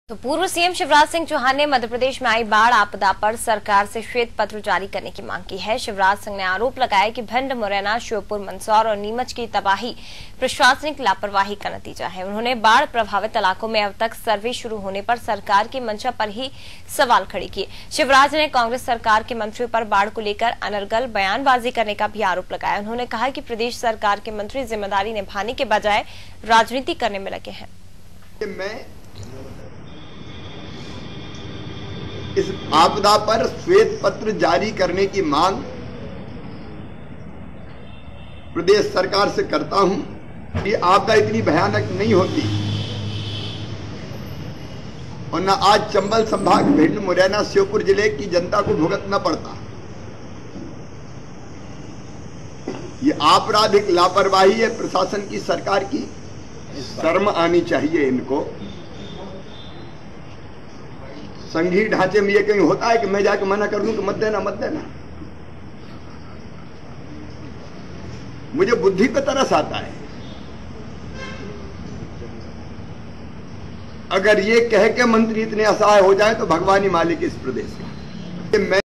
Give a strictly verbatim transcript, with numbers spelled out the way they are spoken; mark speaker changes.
Speaker 1: तो पूर्व सीएम शिवराज सिंह चौहान ने मध्य प्रदेश में आई बाढ़ आपदा पर सरकार से श्वेत पत्र जारी करने की मांग की है। शिवराज सिंह ने आरोप लगाया कि भिंड, मुरैना, श्योपुर, मंदसौर और नीमच की तबाही प्रशासनिक लापरवाही का नतीजा है। उन्होंने बाढ़ प्रभावित इलाकों में अब तक सर्वे शुरू होने पर सरकार की मंशा पर ही सवाल खड़े किए। शिवराज ने कांग्रेस सरकार के मंत्रियों पर बाढ़ को लेकर अनर्गल बयानबाजी करने का भी आरोप लगाया। उन्होंने कहा कि प्रदेश सरकार के मंत्री जिम्मेदारी निभाने के बजाय राजनीति करने में लगे हैं।
Speaker 2: इस आपदा पर श्वेत पत्र जारी करने की मांग प्रदेश सरकार से करता हूं कि आपदा इतनी भयानक नहीं होती और न आज चंबल संभाग, भिंड, मुरैना, श्योपुर जिले की जनता को भुगतना पड़ता। ये आपराधिक लापरवाही है प्रशासन की, सरकार की। शर्म आनी चाहिए इनको। संघीय ढांचे में ये कहीं होता है कि मैं जाके मना कर दूं कि मत देना मत देना। मुझे बुद्धि पे तरस आता है। अगर ये कह के मंत्री इतने असहाय हो जाए तो भगवान ही मालिक इस प्रदेश का। मैं